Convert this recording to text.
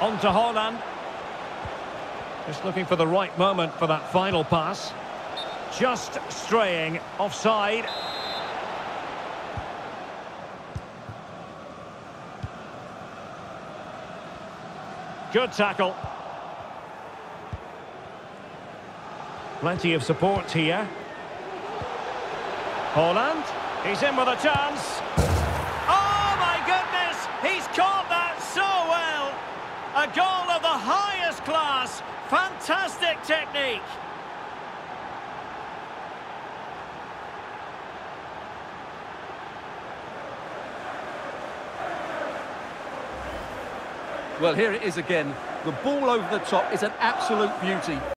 On to Haaland. Just looking for the right moment for that final pass. Just straying offside. Good tackle. Plenty of support here. Haaland, he's in with a chance. Oh my goodness, he's caught that so well. A goal of the highest class. Fantastic technique. Well, here it is again. The ball over the top is an absolute beauty.